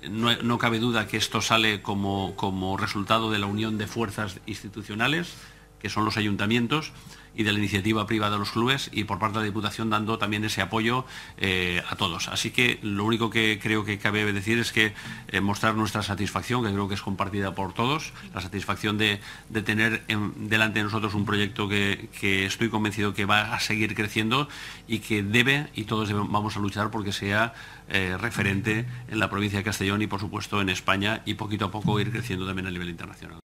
no cabe duda que esto sale como resultado de la unión de fuerzas institucionales, que son los ayuntamientos, y de la iniciativa privada de los clubes, y por parte de la Diputación dando también ese apoyo a todos. Así que lo único que creo que cabe decir es que mostrar nuestra satisfacción, que creo que es compartida por todos, la satisfacción de tener delante de nosotros un proyecto que estoy convencido que va a seguir creciendo y que debe, y todos vamos a luchar porque sea referente en la provincia de Castellón y por supuesto en España, y poquito a poco ir creciendo también a nivel internacional.